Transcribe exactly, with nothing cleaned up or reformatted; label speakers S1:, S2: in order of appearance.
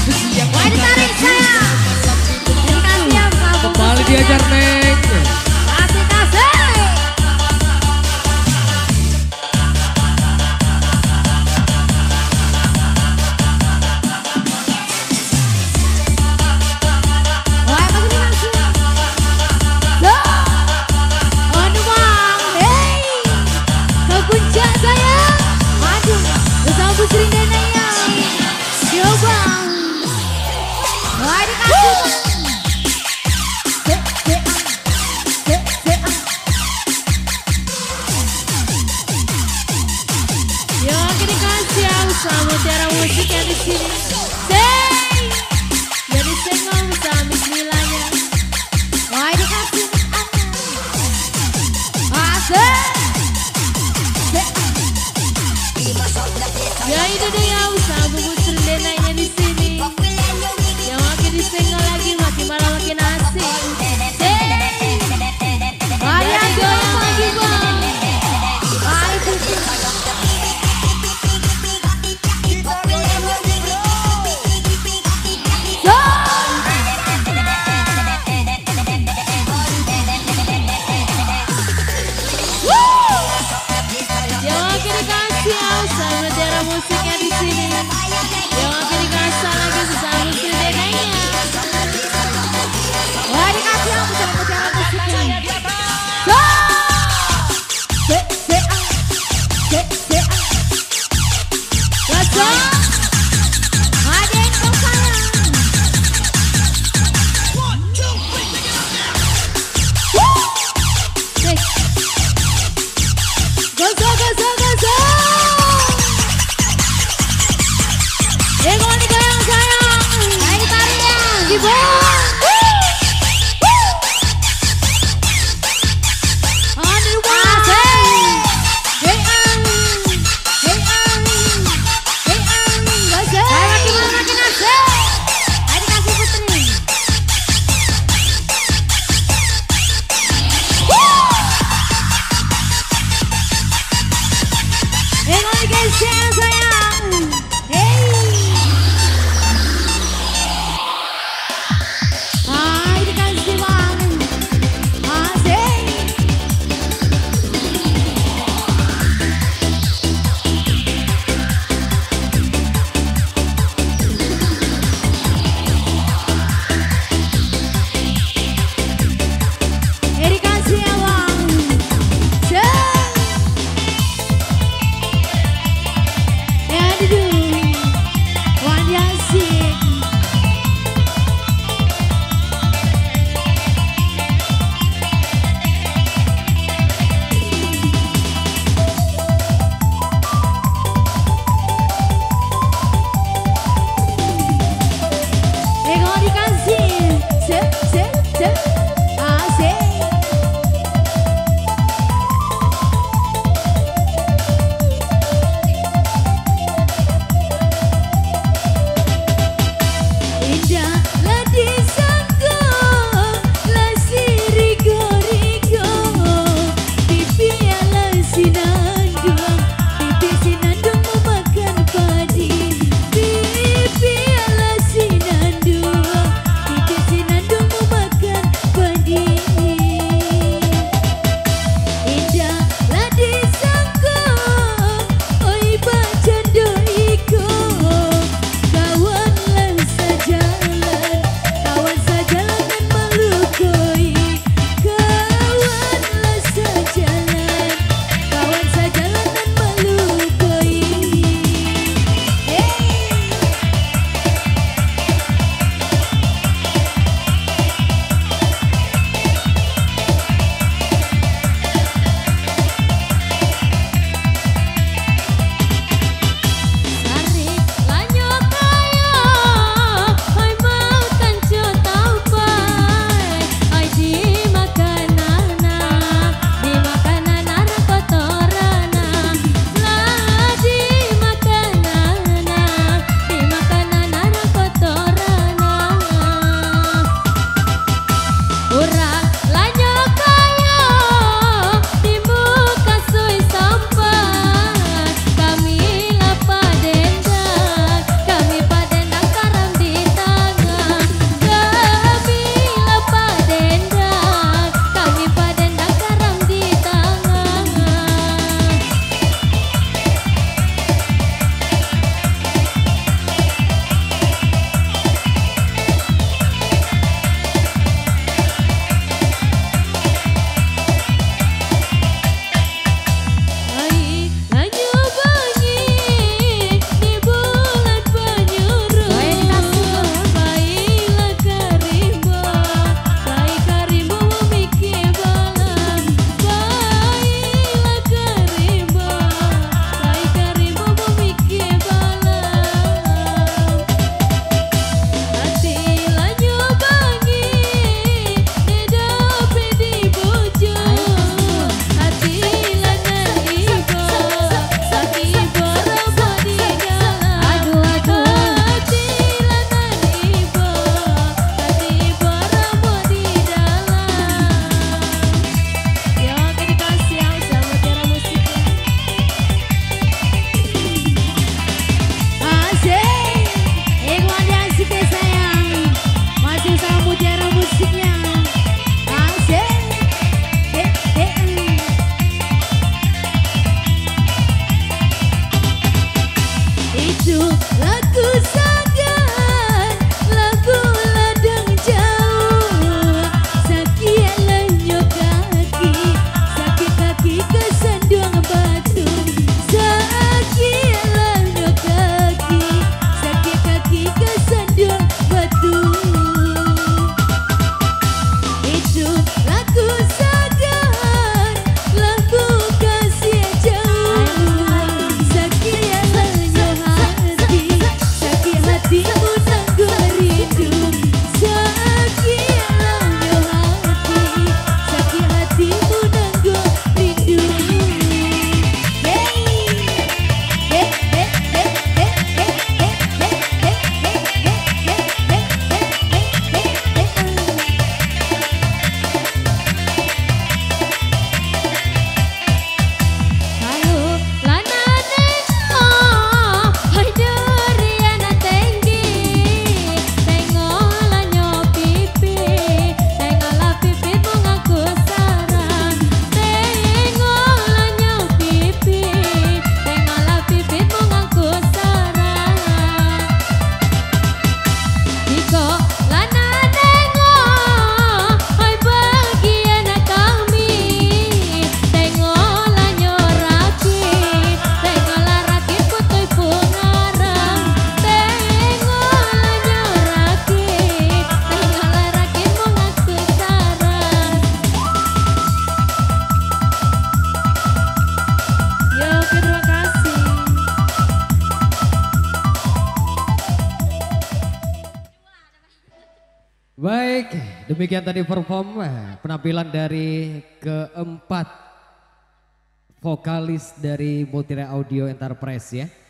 S1: Wah ditarik saya. Dikasih yang kamu.
S2: Kembali diajar Neng.
S1: Kasih kasih. Wah masih dikasih. Loh. Aduh bang. Hei. Kau puncak saya. Aduh. Bersama Bu Sri Denaya. Yo bang. Wah dikasih bang. Yo kita kasih ya usaha mutiara musik yang di sini. Say, jadi sengong sama bismillahnya. Wah dikasih asik. Ya itu dia usaha Bu Sri Denanya di sini. Yang makin disengong lagi makin malah makin asik. Say, ayo goyang lagi bang. Ayo pusing. Sama tiara musiknya di sini. Yang makin dikasih lagi bersama Bu Sri Denanya. Wah dikasih yang bersama tiara musiknya. Go! Se se se se. Let's go! Ada yang kau sayang. Go go go go go go. Ego nih goyang sayang. Ayo tarik ya. Ibu. Aduh bang. Hey ang. Hey ang. Hey ang. Gak sih. Ayo makin malah makin asik. Ayo dikasih putri. Ego nih goyang sayang. Hey. Ay, dikasih bang. Asik. Eh, dikasih ya bang. Cek. Ya duduk. Wan asik. Ego dikasih. Cek cek cek. Asik. Indahlah disangka lah sirigo-rigo. Pipi ala sinandung, pipi sinandung memakan padi. Pipi ala sinandung, pipi sinandung memakan padi. Indahlah disangka, oi bacando iko. Kawanlah sajalah
S2: Baik, demikian tadi perform penampilan dari keempat vokalis dari Multira Audio Enterprise ya.